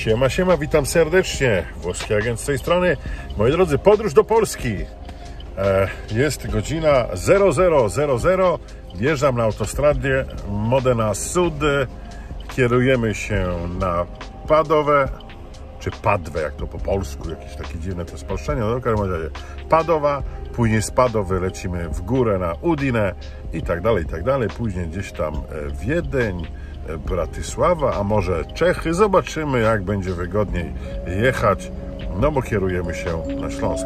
Siema, siema, witam serdecznie. Włoski agent z tej strony. Moi drodzy, podróż do Polski. Jest godzina 00:00. Wjeżdżam na autostradę Modena Sud. Kierujemy się na Padowę, czy Padwę, jak to po polsku, jakieś takie dziwne to spolszczenie. No, w każdym razie Padowa, później z Padowy lecimy w górę na Udinę i tak dalej, i tak dalej. Później gdzieś tam Wiedeń, Bratysława, a może Czechy. Zobaczymy, jak będzie wygodniej jechać, no bo kierujemy się na Śląsk.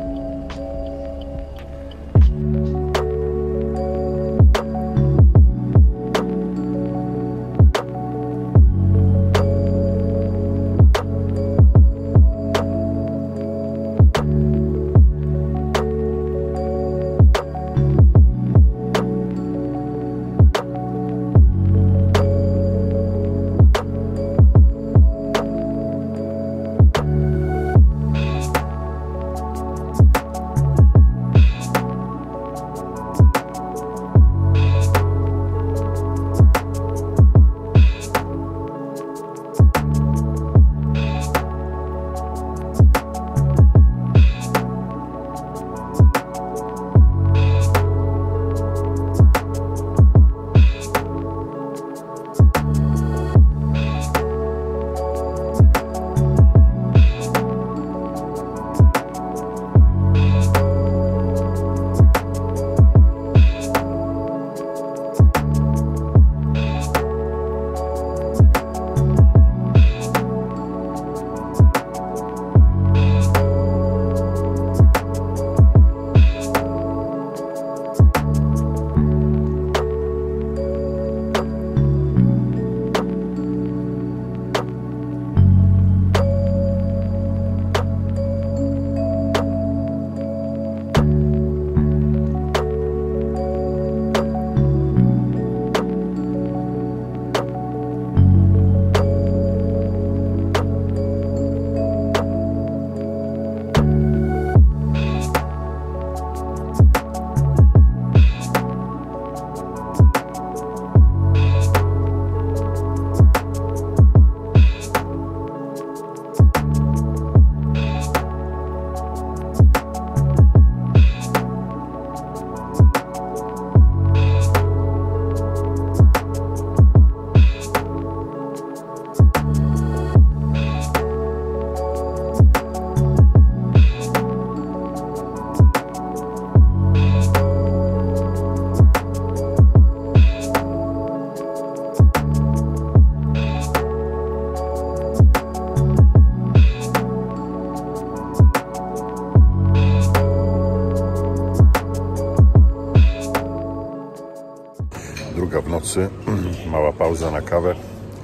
W nocy, mała pauza na kawę,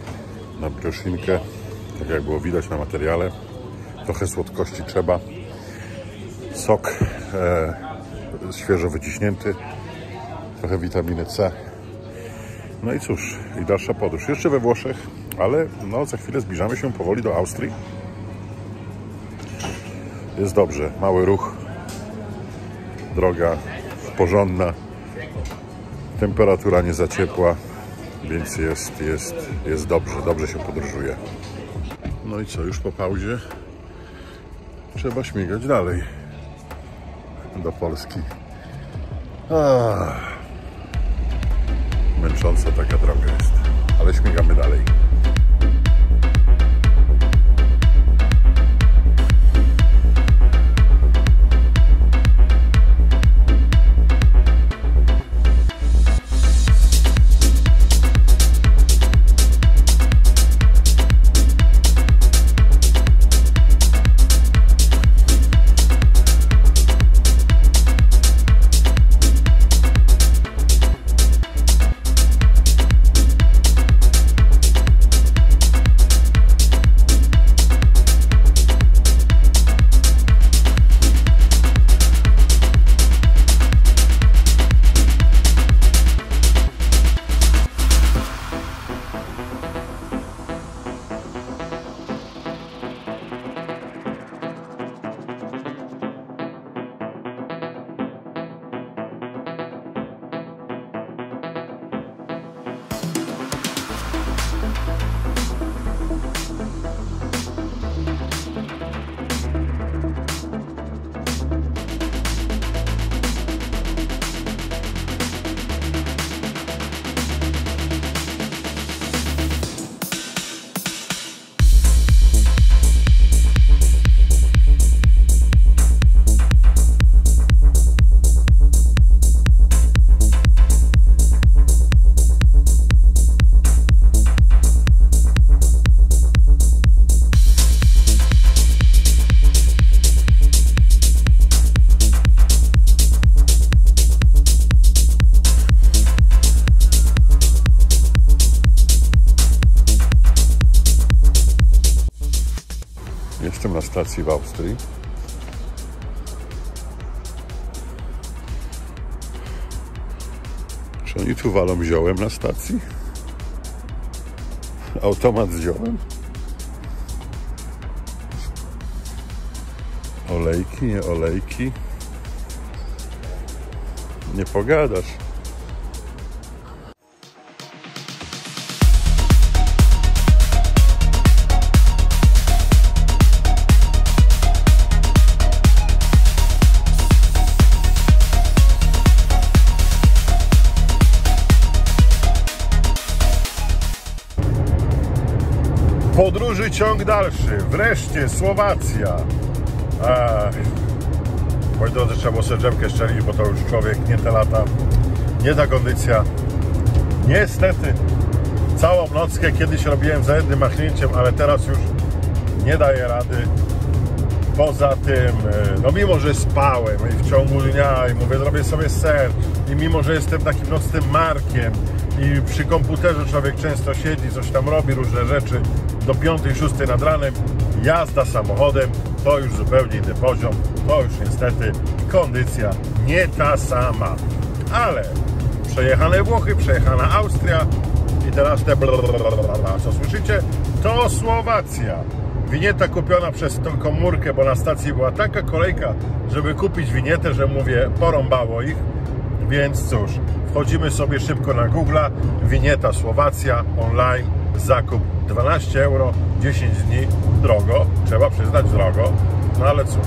na brioszynkę, tak jak było widać na materiale. Trochę słodkości trzeba, sok świeżo wyciśnięty, trochę witaminy C. No i cóż, i dalsza podróż. Jeszcze we Włoszech, ale no, za chwilę zbliżamy się powoli do Austrii. Jest dobrze, mały ruch, droga porządna. Temperatura nie za ciepła, więc jest dobrze się podróżuje. No i co, już po pauzie trzeba śmigać dalej do Polski. Męcząca taka droga jest, ale śmigamy dalej. Jestem na stacji w Austrii. Czy oni tu walą ziołem na stacji? Automat z ziołem? Olejki, nie olejki. Nie pogadasz. Podróży ciąg dalszy. Wreszcie Słowacja. Moi drodzy, trzeba było sobie drzemkę szczelić, bo to już człowiek nie te lata, nie ta kondycja. Niestety, całą nockę kiedyś robiłem za jednym machnięciem, ale teraz już nie daję rady. Poza tym, no mimo, że spałem i w ciągu dnia i mówię, zrobię sobie ser i mimo, że jestem takim nocnym markiem i przy komputerze człowiek często siedzi, coś tam robi, różne rzeczy, do 5-6 nad ranem, jazda samochodem to już zupełnie inny poziom, to już niestety kondycja nie ta sama. Ale przejechane Włochy, przejechana Austria i teraz te blablabla, co słyszycie, to Słowacja. Winieta kupiona przez tą komórkę, bo na stacji była taka kolejka, żeby kupić winietę, że mówię, porąbało ich. Więc cóż, wchodzimy sobie szybko na Google'a, winieta Słowacja, online, zakup 12 euro, 10 dni, drogo, trzeba przyznać drogo, no ale cóż.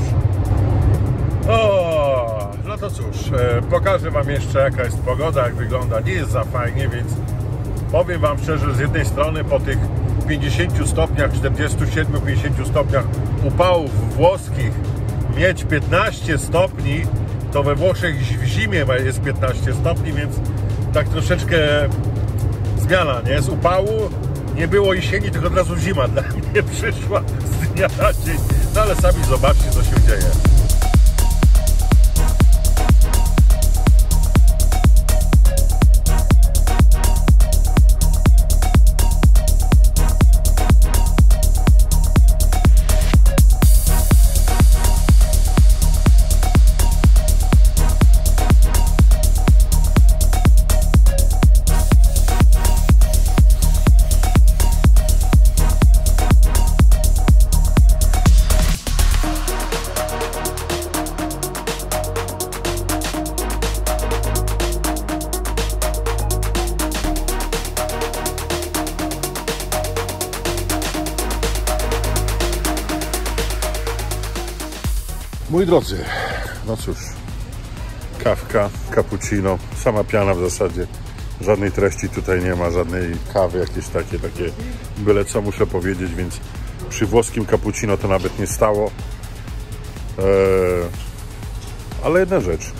No to cóż, pokażę Wam jeszcze jaka jest pogoda, jak wygląda, nie jest za fajnie, więc powiem Wam szczerze, z jednej strony po tych 50 stopniach, 47-50 stopniach upałów włoskich mieć 15 stopni, to we Włoszech w zimie jest 15 stopni, więc tak troszeczkę zmiana, nie? Z upału nie było jesieni, tylko od razu zima dla mnie przyszła z dnia na dzień. No ale sami zobaczcie, co się dzieje. Moi drodzy, no cóż, kawka, cappuccino, sama piana w zasadzie, żadnej treści tutaj nie ma, żadnej kawy, jakieś takie byle co muszę powiedzieć, więc przy włoskim cappuccino to nawet nie stało. Ale jedna rzecz,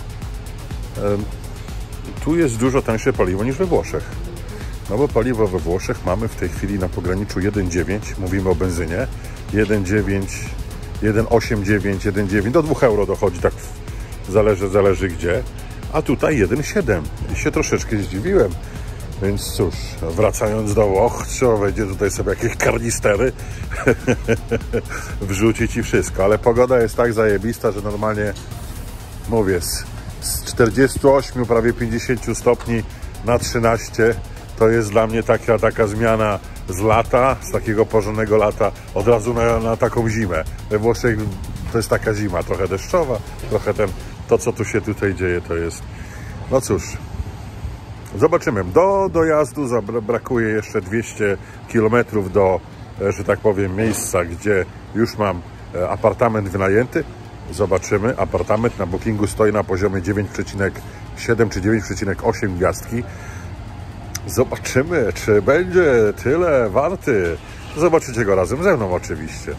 tu jest dużo tańsze paliwo niż we Włoszech. No bo paliwo we Włoszech mamy w tej chwili na pograniczu 1,9, mówimy o benzynie, 1,9, 1,89, 1,9, do 2 euro dochodzi, tak zależy gdzie, a tutaj 1,7 i się troszeczkę zdziwiłem, więc cóż, wracając do Włoch, trzeba będzie tutaj sobie jakieś karnistery wrzucić i wszystko, ale pogoda jest tak zajebista, że normalnie mówię, z 48, prawie 50 stopni na 13 to jest dla mnie taka zmiana z lata, z takiego porządnego lata od razu na taką zimę. We Włoszech to jest taka zima, trochę deszczowa, trochę to co tu się tutaj dzieje, to jest, no cóż, zobaczymy. Do dojazdu brakuje jeszcze 200 km do, że tak powiem, miejsca, gdzie już mam apartament wynajęty. Zobaczymy, apartament na Bookingu stoi na poziomie 9,7 czy 9,8 gwiazdki. Zobaczymy, czy będzie tyle warty. Zobaczycie go razem ze mną oczywiście.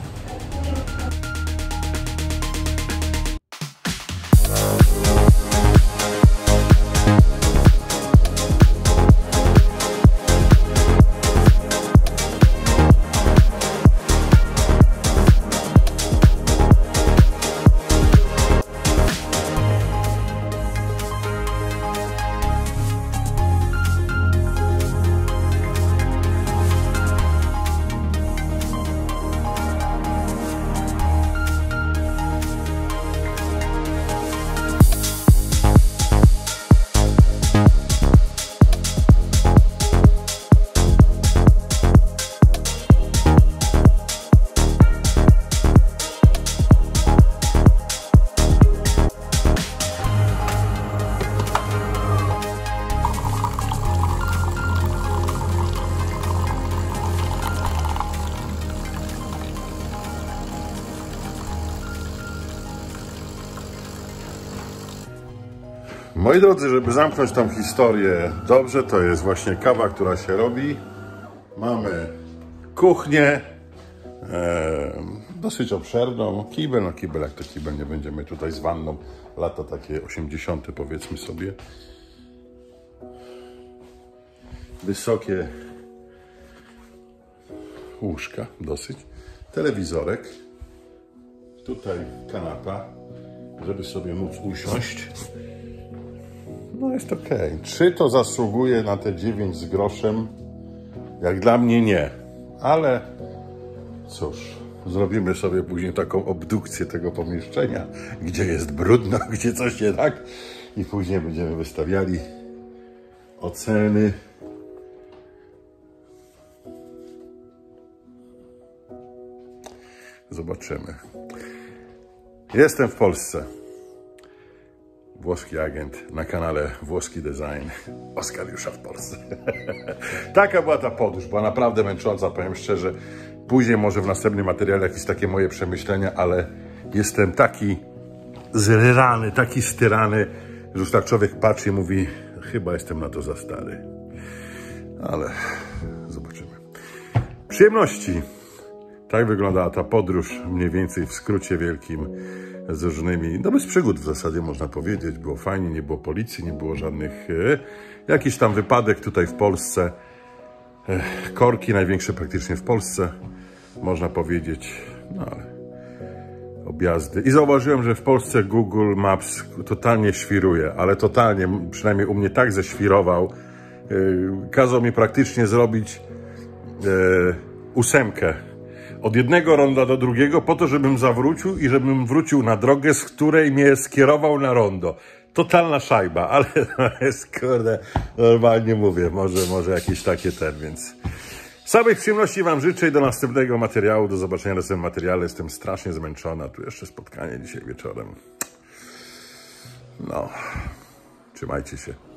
Moi drodzy, żeby zamknąć tą historię dobrze, to jest właśnie kawa, która się robi. Mamy kuchnię, dosyć obszerną, kibel, no kibel jak to kibel, nie będziemy tutaj z wanną, lata takie 80. powiedzmy sobie. Wysokie łóżka, dosyć, telewizorek, tutaj kanapa, żeby sobie móc usiąść. No jest ok. Czy to zasługuje na te 9 z groszem? Jak dla mnie nie. Ale cóż, zrobimy sobie później taką obdukcję tego pomieszczenia, gdzie jest brudno, gdzie coś nie tak. I później będziemy wystawiali oceny. Zobaczymy. Jestem w Polsce. Włoski agent na kanale Włoski Design. Oskar Jusza w Polsce. Taka była ta podróż. Była naprawdę męcząca, powiem szczerze. Później może w następnym materiale jakieś takie moje przemyślenia, ale jestem taki zrany, taki styrany, że już tak człowiek patrzy i mówi, chyba jestem na to za stary. Ale zobaczymy. Przyjemności. Tak wyglądała ta podróż, mniej więcej w skrócie wielkim, z różnymi, no bez przygód w zasadzie można powiedzieć. Było fajnie, nie było policji, nie było żadnych, jakiś tam wypadek tutaj w Polsce. Korki największe praktycznie w Polsce, można powiedzieć, no ale objazdy. I zauważyłem, że w Polsce Google Maps totalnie świruje, ale totalnie, przynajmniej u mnie tak ześwirował. Kazał mi praktycznie zrobić 8 od jednego ronda do drugiego po to, żebym zawrócił i żebym wrócił na drogę, z której mnie skierował na rondo. Totalna szajba, ale to jest, kurde, normalnie mówię, może jakieś takie więc... Samych przyjemności Wam życzę i do następnego materiału, do zobaczenia w następnym materiale. Jestem strasznie zmęczona, tu jeszcze spotkanie dzisiaj wieczorem. No, trzymajcie się.